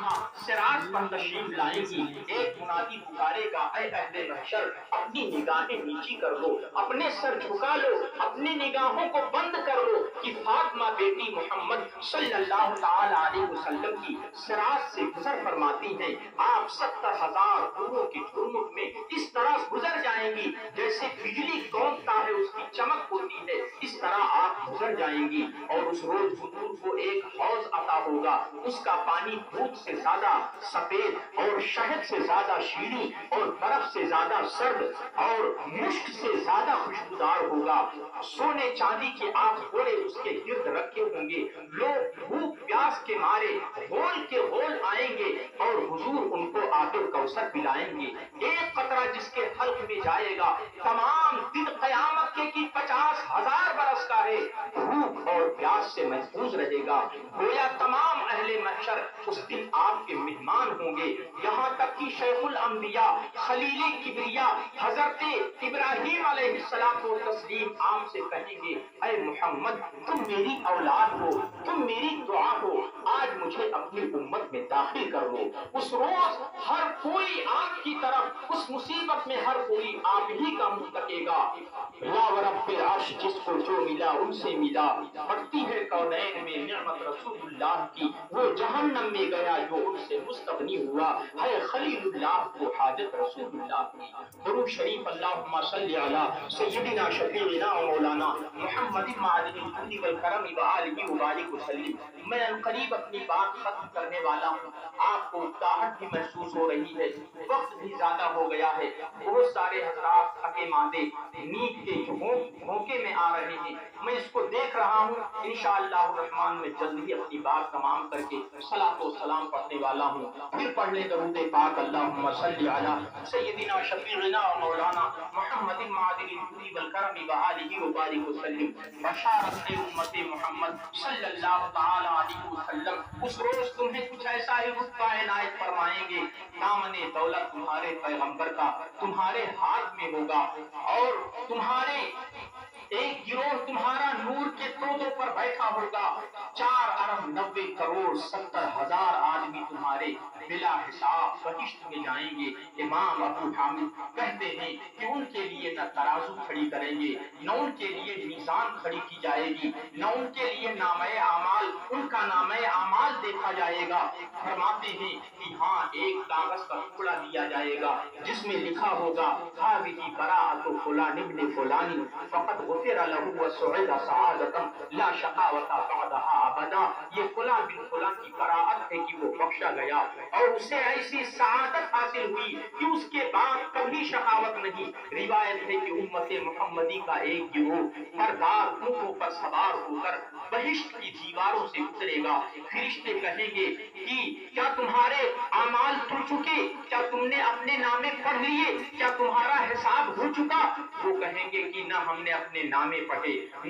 सिरात पर तशरीफ लाएंगी, एक मुनादी पुकारेगा, ऐ अहले महशर, अपनी निगाहें नीची कर लो, अपने सर झुका लो, अपनी निगाहों को बंद कर लो कि फातिमा बेटी मोहम्मद सल्लल्लाहु ताला अलैहि वसल्लम की सिरात से गुजर फरमाती हैं। आप 70,000 नूरों के झुरमुट में इस तरह गुजर जाएंगी जैसे बिजली कौंधता है उसकी चमक होती है, इस तरह आप गुजर जाएंगी। और उस रोज हुजूर को एक हौज अता होगा, उसका पानी दूध से ज्यादा सफेद और शहद से ज्यादा शीरी और बर्फ से ज्यादा सर्द और मुश्क से ज्यादा खुशबूदार होगा। सोने चांदी के आग घोड़े उसके गिर्द रखे होंगे, लोग भूख प्यास के मारे होल के होल आएंगे और हुजूर उनको आगे कौसर पिलाएंगे। एक कतरा जिसके हल्क में जाएगा तमाम दिन कयामत के की 50,000 बरस का है, भूख और प्यास से महफूज रहेगा। गोया तमाम अहले महशर उस दिन आपके मेहमान होंगे। यहाँ तक कि शेखुल अंबिया खलील किबरिया हजरत इब्राहिम अलैहिस्सलातु तस्लीम आम से कहेंगे, ऐ मोहम्मद तुम मेरी औलाद हो, तुम मेरी दुआ हो, आज मुझे अपनी उम्मत में दाखिल कर लो। उस रोज हर कोई आपकी तरफ, उस मुसीबत में हर कोई आप ही का मुंह तकेगा। ला व रब्बिल अर्श जिसको जो मिला उनसे मिला, बढ़ती है कौनैन में निअमत रसूलुल्लाह की, वो जहन्नम में गया जो उनसे मुस्तगनी हुआ, है खलीलुल्लाह को हाजत रसूलुल्लाह की। दुरूद शरीफ अल्लाहुम्मा सल्ली अला सय्यिदिना शफीइना व मौलाना मुहम्मदिन मादिनिल जुद्दी वल करम व आलिहि व बारिक वसल्लिम। मैं अनकरीब अपनी बात खत्म करने वाला हूँ, आपको उकताहट भी महसूस हो रही है, वक्त भी ज्यादा हो गया है, बहुत सारे हजरात थके मांदे नींद के झोंके में आ रहे हैं। मैं इसको देख रहा हूँ, इंशाअल्लाह रहमान में जल्द ही अपनी बात तमाम करके सलात व सलाम पढ़ने वाला हूँ। फिर पढ़ ले दरूद पाक अल्लाहुम्मा सल्ली अला सय्यिदिना शफीइना व मौलाना मुहम्मदिन मादिनिल जुद्दी वल करम व आलिहि व बारिक वसल्लिम। बशारत उम्मत मोहम्मद सल्लल्लाहु ताला अलैहि वसल्लम, उस रोज तुम्हें कुछ ऐसा ही रुतबा इनायत फरमाएंगे, दामने दौलत तुम्हारे पैगंबर का तुम्हारे हाथ में होगा और तुम्हारे एक गिरोह तुम्हारा नूर के तोतों पर बैठा होगा। 4 अरब 90 करोड़ 70,000 आदमी तुम्हारे बिला हिसाब बहिश्त में जाएंगे। इमाम अबू हामिद कहते हैं कि उनके लिए न तराजू खड़ी करेंगे, न उनके लिए मीजान खड़ी की जाएगी, न उनके लिए नामे आमाल, उनका नामे आमाल देखा जाएगा। फरमाते हैं कि हाँ, एक कागज का टुकड़ा दिया जाएगा जिसमें लिखा होगा, हाज़िही बराअतु फुलान इब्न फुलानी फ़क़द गुफ़िर लहू व सुइदा सआदतन ला शक़ावता बअदहा अबदा। ये फुलां बिन फुलां की बराअत है कि वो बख्शा गया और उसे ऐसी सआदत हासिल हुई कि उसके बाद कभी शकावत नहीं। रिवायत है कि उम्मत मुहम्मदी का एक गिरोह परदार ऊंटों पर सवार होकर बहिश्त की दीवारों से उतरेगा। फरिश्ते कहेंगे कि क्या तुम्हारे आमाल खुल चुके, क्या तुमने अपने नामे पढ़ लिए, क्या तुम्हारा हिसाब हो चुका? वो कहेंगे कि न हमने अपने नामे पढ़े, न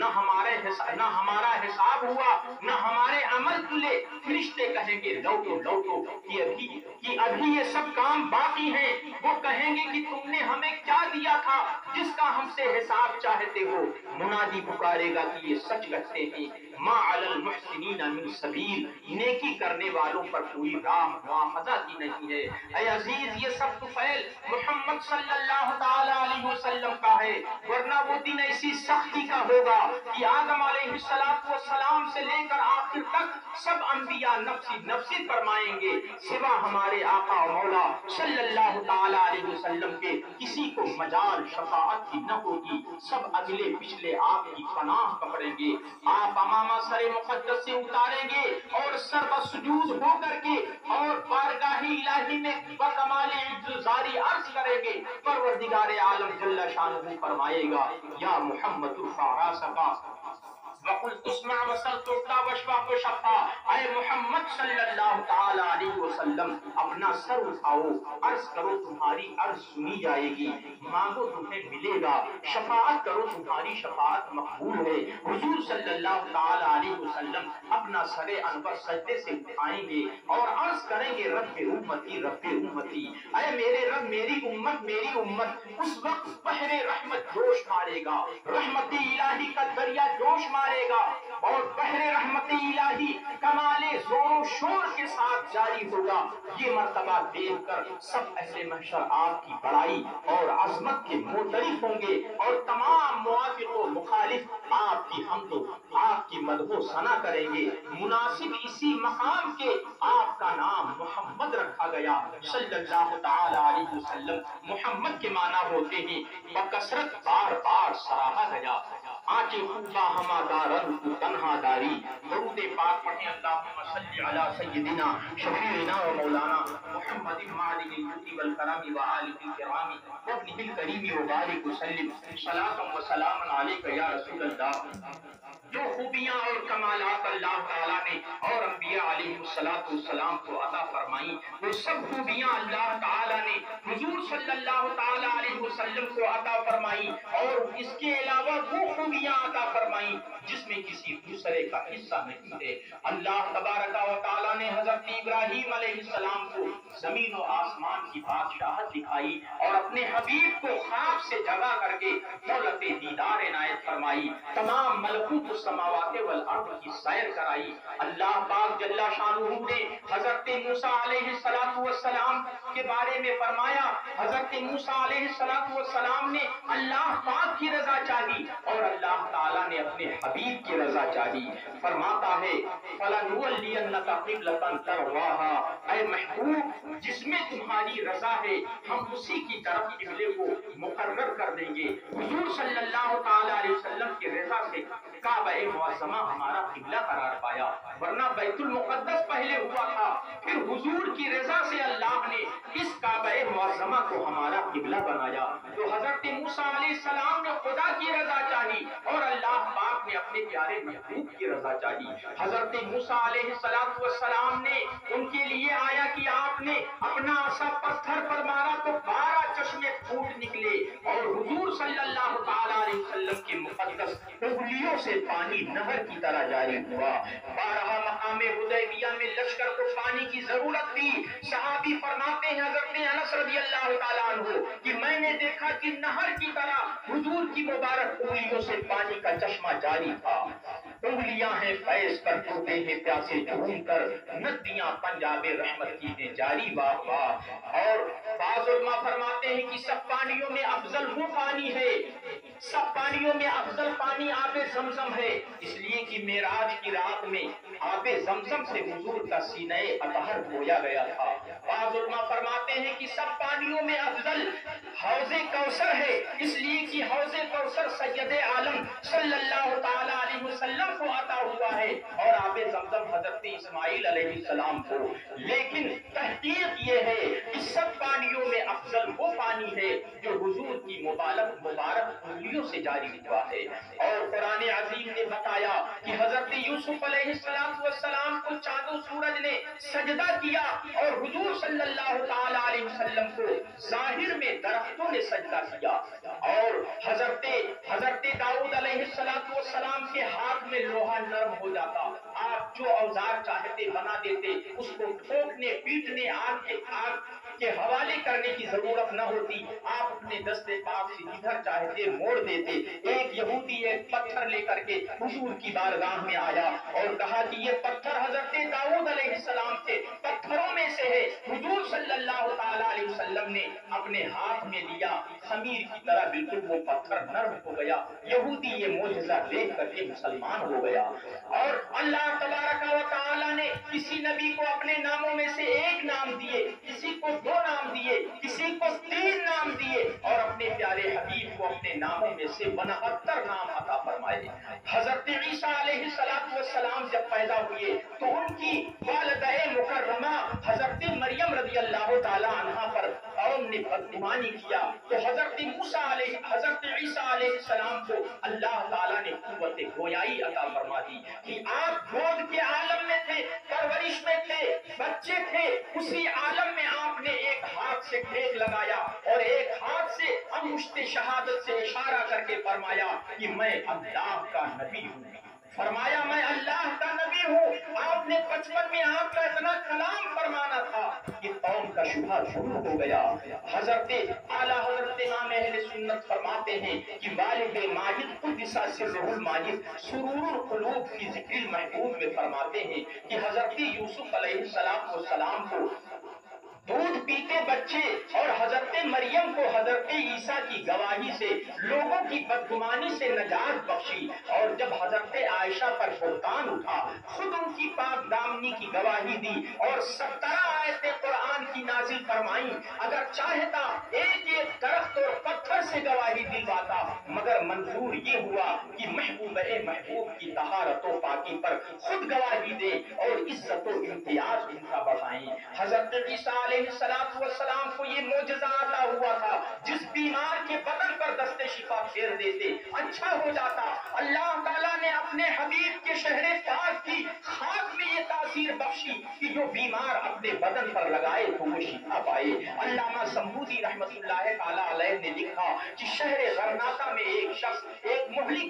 हमारा हिसाब हुआ, न हमारे अमल खुले। फरिश्ते कहेंगे लौटो लौटो कि अभी ये सब काम बाकी हैं। वो कहेंगे कि तुमने हमें क्या दिया था जिसका हमसे हिसाब चाहते हो? मुनादी पुकारेगा कि ये सच कहते हैं, मा अलल मुहसिनीना मिन सबील, नेकी करने वालों पर कोई राह मुआखजा की नहीं है। ऐ अजीज, ये सब तुफैल मोहम्मद सल्लल्लाहु ताला अलैहि वसल्लम का है, वरना वो दिन ऐसी सख्ती का होगा कि आदम अलैहिस्सलातु वस्सलाम से लेकर आखिर तक सब अंबिया नफ्सी नफ्सी फरमाएंगे, सिवा हमारे आका और मौला सल्लल्लाहु ताला अलैहि वसल्लम के किसी को मजाल शफाअत की न होगी। सब अगले पिछले आपकी पनाह पकड़ेंगे, आप अमामा सरे मुक़द्दस से उतारेंगे और सर्वसुजूद होकर के और बारगाही इलाही में बकमाले इज़्ज़ारी अर्ज करेंगे। परवरदिगार आलम जल्ल शानुहु फरमाएगा, या मुहम्मद उर्फ़ा सका वकुल तुस्मा वसल तुर्ता वशफा को शफा। ऐ मोहम्मद सल्लल्लाहु ताला अलैहि वसल्लम, अपना सर उठाओ, अर्ज करो तुम्हारी अर्ज सुनी जाएगी, मांगो तुम्हें मिलेगा, शफाअत करो तुम्हारी शफाअत मकबूल है। हुजूर सल्लल्लाहु ताला अलैहि वसल्लम अपना सरे अनवर सजदे से उठाएंगे और अर्ज करेंगे, रब्बे उम्मती रब्बे उम्मती, ऐ मेरे रब मेरी उम्मत। उस वक्त बहरे रहमत जोश मारेगा, रहमती इलाही का दरिया जोश मारेगा और बहरे रहमती इलाही कमाले जोर शोर के साथ وقت جاری ہوگا، یہ مرتبہ دیکھ کر سب اہل محشر آپ کی بڑائی اور عظمت کے معترف ہوں گے، اور تمام موافق و مخالف آپ کی حمد و آپ کی مدح و ثنا کریں گے۔ مناسب اسی مقام کے آپ کا نام محمد رکھا گیا صلی اللہ تعالی علیہ وسلم۔ محمد کے معنی ہوتے ہیں بکثرت بار بار سراہا گیا، آنچے خوبا ہما دارن کو تنہا داری۔ درود پاک پڑھیں، اللہم صلی علی سیدنا شفیعنا و مولانا محمد معدن الجود والکرم و آلہ الکرام وابنہ الکریم وبارک وسلم صلاۃ و سلام علیک یا رسول اللہ۔ جو خوبیاں اور کمالات اللہ تعالیٰ نے اور انبیاء علیہ السلام کو عطا فرمائی، وہ سب خوبیاں اللہ تعالیٰ نے حضور صلی اللہ تعالیٰ علیہ وسلم کو عطا فرمائی، اور اس کے علاوہ وہ خوبیاں عطا فرمائی جس میں کسی دوسرے کا حصہ نہیں ہے۔ اللہ تبارک و تعالیٰ نے حضرت ابراہیم علیہ السلام کو زمین و آسمان کی بادشاہت دکھائی، اور اپنے حبیب کو خواب سے جگا کر کے دولت دیدار عنایت فرمائی، تمام ملکوت السماوات والارض کی سیر کرائی۔ اللہ پاک جل شانہ نے حضرت موسیٰ علیہ السلام کے بارے میں فرمایا، حضرت موسیٰ علیہ السلام نے اللہ پاک کی رضا چاہی اور اللہ تعالیٰ نے اپنے حبیب کی رضا چاہی۔ فرماتا ہے فَلَنُوَلِّيَنَّكَ قِبْلَةً تَرْضَاهَا، اے محبوب جس میں تمہاری رضا ہے ہم اسی کی طرف قبلے کو مقرر کر دیں گے۔ حضور صلی اللہ تعالی علیہ وسلم کی رضا سے کعبہ معظمہ ہمارا قبلہ قرار پایا، ورنہ بیت المقدس پہلے ہوا تھا، پھر حضور کی رضا سے اللہ نے اس کعبہ معظمہ کو ہمارا قبلہ بنایا۔ تو حضرت موسیٰ علیہ السلام نے خدا کی رضا چاہی اور اللہ پاک نے اپنے پیارے محبوب کی رضا چاہی۔ حضرت موسیٰ علیہ السلام نے ان کے لیے آیا کہ آپ نے اپنا عصا پتھر پر مارا تو 12 چشمے پھوٹ نکلے، اور حضور صلی اللہ تعالی علیہ وسلم کے مقدس انگلیوں سے پانی نہر کی طرح جاری ہوا۔ بارہا مقام حدیبیہ میں لشکر کو پانی کی ضرورت تھی، صحابی فرماتے ہیں حضرت انس رضی اللہ تعالیٰ عنہ کہ میں نے دیکھا کہ نہر کی طرح حضور کی مبارک انگلیوں سے پانی کا چشمہ جاری تھا۔ انگلیاں ہیں فیض پر ٹوٹے ہیں پیاسے جھوم کر، ندیاں پنجاب رحمت کی ہیں جاری واہ واہ۔ اور بعض علماء فرماتے ہیں کہ سب پانیوں میں افضل وہ پانی ہے، سب پانیوں میں افضل پانی آب زمزم ہے، اس لیے کہ معراج کی رات میں آب زمزم سے حضور کا سینہ اطہر دھویا گیا تھا۔ بعض علماء فرماتے ہیں کہ سب پانیوں میں افضل حوض کوثر ہے، اس لیے کہ حوض کوثر سید عالم صلی اللہ تعالی علیہ وسلم کو عطا ہوا ہے، اور آب زمزم حضرت اسماعیل علیہ السلام کو۔ لیکن تحقیق یہ ہے کہ سب پانیوں میں افضل وہ پانی ہے جو حضور کی مبارک انگلیوں سے جاری ہوا ہے۔ اور قرآن عظیم نے بتایا کہ حضرت یوسف علیہ السلام کو چاند و سورج نے سجدہ کیا، اور حضور صلی اللہ تعالی علیہ وسلم کو ظاہر میں درختوں نے سجدہ کیا۔ اور حضرت داؤد علیہ السلام کے ہاتھ میں لوہا نرم ہو جاتا، آپ جو اوزار چاہتے بنا دیتے، اس کو ٹھوکنے پیٹنے آگ کے حوالے کرنے کی ضرورت نہ ہوتی، آپ اپنے دستے پاک سے جدھر چاہتے موڑ دیتے۔ ایک یہودی ایک پتھر لے کر کے حضور کی بارگاہ میں آیا اور کہا کہ یہ پتھر حضرت داؤد علیہ السلام کے پتھروں میں سے ہے۔ حضور صلی اللہ تعالی علیہ وسلم نے اپنے ہاتھ میں لیا، خمیر کی طرح بالکل وہ پتھر نرم ہو گیا۔ یہودی یہ معجزہ دیکھ کر کے مسلمان ہو گیا۔ اور اللہ تبارک و تعالی نے کسی نبی کو اپنے ناموں میں سے ایک نام دیے، کسی کو 2 نام دیے، کسی کو 3 نام دیے، اور اپنے پیارے حبیب کو اپنے ناموں میں سے 69 نام عطا فرمائے۔ حضرت عیسیٰ علیہ السلام جب پیدا ہوئے تو ان کی والدہ مکرمہ حضرت مریم رضی اللہ تعالی عنہا پر قوم نے بدگمانی کیا، تو حضرت عیسیٰ علیہ السلام کو اللہ تعالیٰ نے قوت گویائی عطا فرما دی کہ آپ گود کے عالم میں تھے، پرورش میں تھے، بچے تھے، اسی عالم میں آپ نے ایک ہاتھ سے ٹیک لگایا اور ایک ہاتھ سے انگشت شہادت سے اشارہ کر کے فرمایا کہ میں اللہ کا نبی ہوں، فرمایا میں اللہ کا نبی ہوں۔ آپ نے 55 میں آپ کا اتنا کلام فرمانا تھا کہ قوم کا شبہ شروع ہو گیا۔ حضرت اعلیٰ حضرت امام اہل سنت فرماتے ہیں کہ والد ماجد قدس سرہ الماجد سرور القلوب فی ذکر المحبوب میں فرماتے ہیں کہ حضرت یوسف علیہ السلام کو دودھ پیتے بچے اور حضرت مریم کو حضرت عیسیٰ کی گواہی سے لوگوں کی بدگمانی سے نجات بخشی، اور جب حضرت عائشہ پر بہتان اٹھا خود ان کی پاک دامنی کی گواہی دی اور 17 آیتیں قرآن کی نازل فرمائیں۔ اگر چاہتا ایک ایک درخت اور پتھر سے گواہی دلواتا، مگر منظور یہ ہوا کہ محبوب کی طہارت و پاکی پر خود گواہی دے اور عزت و امتیاز ان کا بڑھائیں۔ حضرت عیسیٰ علیہ السلام کو یہ معجزہ عطا ہوا تھا، جس بیمار کے بدن پر دست شفا پھیر دیتے اچھا ہو جاتا۔ اللہ تعالیٰ نے اپنے حبیب کے شہر پاک کی خاک میں یہ تاثیر بخشی کہ جو بیمار اپنے بدن پر لگائے تو وہ شفا پائے۔ علامہ سمبودی رحمت اللہ تعالیٰ علیہ نے لکھا کہ شہر غرناطہ میں ایک شخص ایک مہلک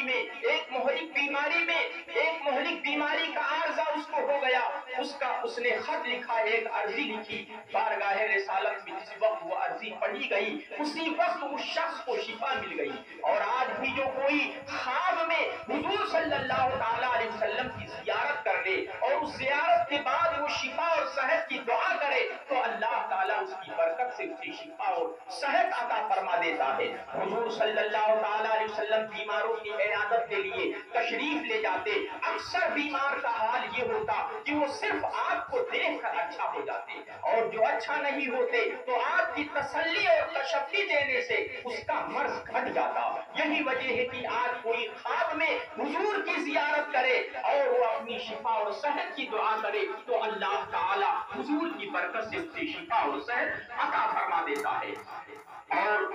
بیماری کا عارضہ اس کو ہو گیا۔ اس نے خط لکھا، ایک عرضی لکھی، بارگاہ رسالت میں جس وقت وہ عرضی پڑھی گئی اسی وقت اس شخص کو شفا مل گئی۔ اور آج بھی جو کوئی خواب میں حضور صلی اللہ تعالیٰ علیہ وسلم کی زیارت کر لے اور اس زیارت کے بعد وہ شفا اور صحت کی دعا کرے تو اللہ تعالیٰ اس کی برکت سے اسے شفا اور صحت عطا فرما دیتا ہے۔ حضور صلی اللہ تعالیٰ علیہ وسلم بیماروں کی عیادت کے لیے تشریف لے جاتے، اکثر بیمار کا حال یہ ہوتا کہ وہ صرف آپ کو دیکھ کر اچھا ہو جاتے، اور جو اچھا نہیں ہوتے تو آپ کی تسلی اور تشفی دینے سے اس کا مرض گھٹ جاتا۔ یہی وجہ ہے کہ آج کوئی خواب میں حضور کی زیارت کرے اور وہ اپنی شفا اور صحت کی دعا کرے تو اللہ تعالی حضور کی برکت سے اسے شفا اور صحت عطا فرما دیتا ہے۔ اور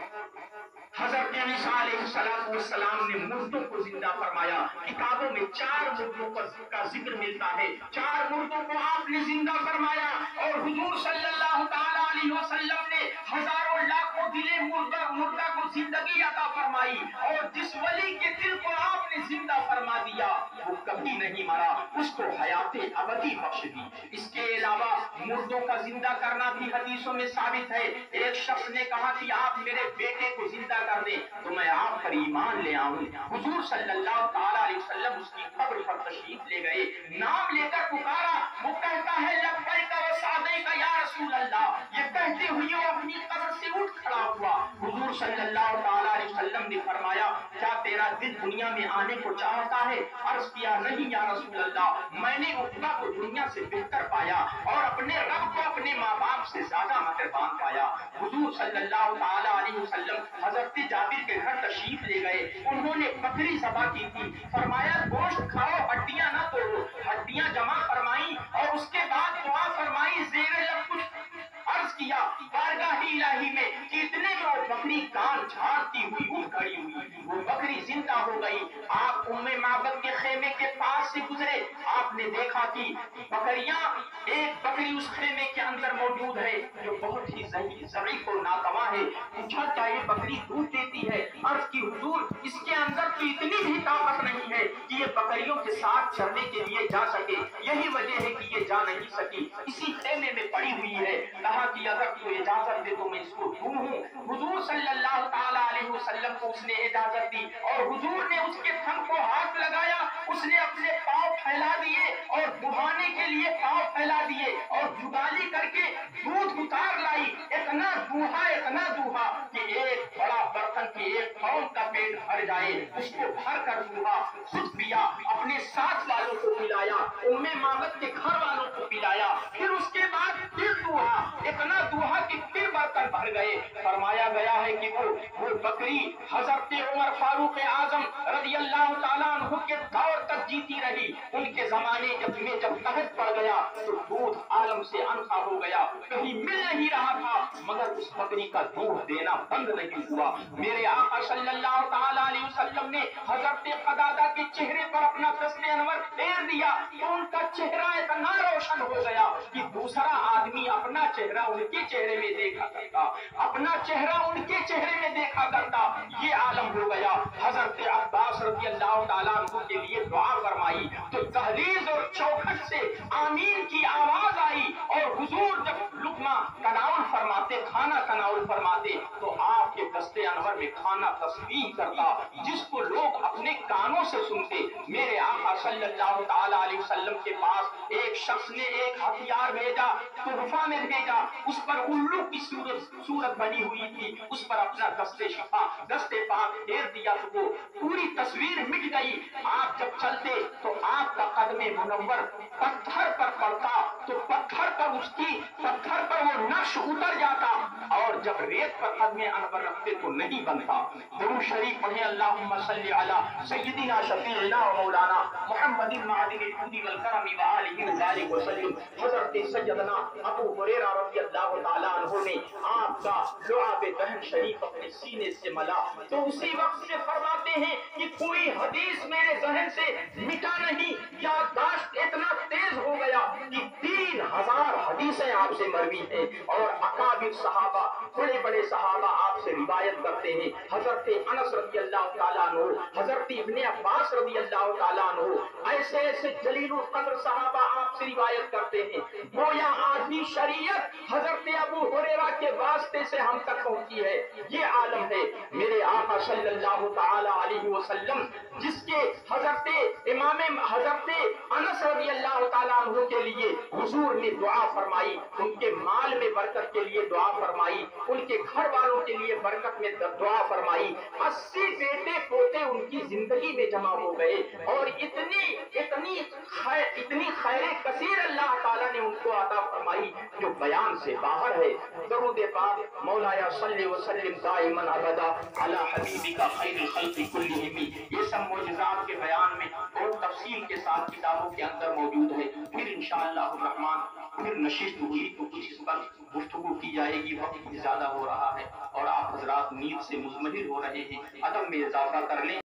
حضرت عیسیٰ علیہ السلام نے مردوں کو زندہ فرمایا۔ کتابوں میں 4 مردوں کا ذکر ملتا ہے، 4 مردوں کو آپ نے زندہ فرمایا، اور حضور صلی اللہ تعالیٰ علیہ وسلم نے ہزاروں لاکھوں دلے مردہ کو زندگی عطا فرمائی، اور جس ولی کے دل کو آپ نے زندہ فرما دیا وہ کبھی نہیں مرا، اس کو حیات ابدی بخش دی۔ اس کے علاوہ مردوں کا زندہ کرنا بھی حدیثوں میں ثابت ہے۔ ایک شخص نے کہا کہ آپ میرے بیٹے کو زندہ کر دیں تو میں آپ پر ایمان لے آؤں۔ حضور صلی اللہ تعالیٰ علیہ وسلم اس کی قبر پر تشریف لے گئے، نام لے کر پکارا، وہ کہتا ہے لبیک و سعدیک یا رسول اللہ، یہ کہتے ہوئے وہ اپنی قبر سے اٹھ کھڑا ہوا۔ حضور صلی اللہ تعالیٰ علیہ وسلم نے فرمایا کیا تیرا دل دنیا میں آنے کو چاہتا ہے؟ عرض کیا نہیں یا رسول اللہ، میں نے عقبہ کو دنیا سے بہتر پایا اور اپنے رب کو اپنے ماں باپ سے زیادہ مہربان پایا۔ حضور صلی اللہ تعالیٰ علیہ وسلم حضرت جابر کے گھر تشریف لے گئے، انہوں نے بکری ذبح کی تھی، فرمایا گوشت کھاؤ ہڈیاں نہ توڑو، ہڈیاں جمع فرمائی اور اس کے بعد دعا فرمائی، زیر لب کچھ عرض کیا بارگاہ الہی میں کہ اتنے میں وہ بکری کان جھاڑتی ہوئی اٹھ کھڑی ہوئی، وہ بکری زندہ ہو گئی۔ آپ ام معبد کے خیمے کے پاس سے گزرے، آپ نے دیکھا کہ بکریاں، ایک بکری اس خیمے کے اندر موجود ہے جو بہت ہی ضعیف اور ناتواں ہے۔ پوچھا کیا یہ بکری دودھ دیتی ہے؟ عرض کی حضور اس کے اندر تو اتنی بھی طاقت نہیں ہے کہ یہ بکریوں کے ساتھ چرنے کے لیے جا سکے، یہی وجہ ہے کہ یہ جا نہیں سکی، اسی خیمے میں پڑی ہوئی ہے۔ کہا کہ اگر تو اجازت دے تو میں اس کو ڈھونڈوں۔ حضور صلی اللہ تعالیٰ علیہ وسلم کو اس نے اجازت دی اور حضور نے اس کے تھن کو ہاتھ لگایا، اس نے اپنے پاؤں پھیلا دیے اور دہانے کے لیے پاؤں پھیلا دیے اور جگالی کر کے دودھ اتار لائی، اتنا دوہا کہ ایک بڑا برتن کے ایک قوم کا پیٹ بھر جائے، اس کو بھر کر دوہا، خود پیا، اپنے ساتھ والوں کو پلایا، ام معبد کے گھر والوں کو پلایا، پھر اس کے بعد پھر دوہا، اتنا دوہا کہ پھر برتن بھر گئے۔ فرمایا گیا ہے کہ وہ بکری حضرت عمر فاروق اعظم رضی اللہ تعالیٰ عنہ کے دور تک جیتی رہی۔ ان کے زمانے میں جب قحط پڑ گیا تو دودھ عالم سے انفا ہو گیا، کہیں مل نہیں رہا تھا، مگر اس بکری کا دودھ دینا بند نہیں ہوا۔ میرے آقا صلی اللہ تعالیٰ علیہ وسلم نے حضرت قدادہ کے چہرے پر اپنا دست انور پھیر دیا تو ان کا چہرہ اتنا روشن ہو گیا کہ دوسرا آدمی اپنا چہرہ ان کے چہرے میں دیکھا کرتا، اپنا چہرہ ان کے چہرے میں دیکھا کرتا، یہ عالم ہو گیا۔ حضرت عباس رضی اللہ تعالیٰ عنہ کے لیے دعا فرمائی تو دہلیز اور چوکھٹ سے آمین کی آواز آئی، اور حضور جب لقمہ तनाउल फरमाते, खाना तनाउल फरमाते, तो आपके दस्ते अनवर में खाना तस्लीम करता, जिसको लोग अपने कानों से सुनते। मेरे आका सल्लल्लाहु ताला अलैहि वसल्लम के पास एक शख्स ने एक हथियार भेजा, तोहफा में भेजा, उस पर उल्लू की सूरत बनी हुई थी, उस पर अपना दस्ते पाक फेर दिया तो वो पूरी तस्वीर मिट गई। आप जब चलते तो आपका कदमे मुनव्वर पत्थर पर पड़ता, तो पत्थर पर वो नक्श उतर जाता, और जब रेत पर कदमे अनवर रखते तो नहीं बनता। दुरूद शरीफ पढ़े, अल्लाहुम्मा सल्ली अला सय्यिदिना शफीइना व मौलाना मुहम्मदिन मअदिनिल जुदी वल करमी व आलिहि व बारिक व सल्लिम। हज़रत सैयदना अबू हुरैरा रज़ियल्लाहु ताला अन्हु ने आपका लुआब दहन शरीफ अपने सीने से मला, तो उसी वक्त से फरमाते हैं कि कोई हदीस मेरे जहन से मिटा नहीं, याददाश्त इतना तेज हो गया कि 3000 हदीसें आपसे मरवी हैं, और अकाबिर सहाबा, बड़े बड़े सहाबा आपसे रिवायत करते हैं। हजरत अनस रज़ियल्लाहु ताला अन्हु, हजरत इब्ने अब्बास रज़ियल्लाहु ताला अन्हु, ऐसे ऐसे जलीलुल कद्र सहाबा आपसे रिवायत करते हैं। गोया आधी शरीयत हजरत अबू हुरैरा के वास्ते से हम तक पहुंची है। ये आलम है मेरे आका सल्लल्लाहु ताला अलैहि वसल्लम, जिसके हजरत अनस रज़ियल्लाहु ताला अन्हु के लिए हुजूर ने दुआ फरमाई, उनके माल में बरकत के लिए दुआ फरमाई, उनके घर वालों के लिए बरकत में दुआ फरमाई। 80 बेटे पोते उनकी जिंदगी में जमा हो गए, और इतनी खैर कसीर अल्लाह ताला ने उनको अता फरमाई जो बयान से बाहर है। दरूद पाक मौलाया सल्ली व सल्लिम दाइमन अबदा अला हबीबिका खैरुल खल्क़ि कुल्लिहिम, ये सब मौजज़ात के बयान में बहुत तफसील के साथ किताबों के अंदर मौजूद है। फिर इंशाअल्लाह रहमान फिर नशिस्त हुई तो कुछ इस पर गुफ्तगू की जाएगी। वक्त ज्यादा हो रहा है और आप हजरात नींद से मुज़महिल हो रहे हैं, अदब में इजाफा कर लें।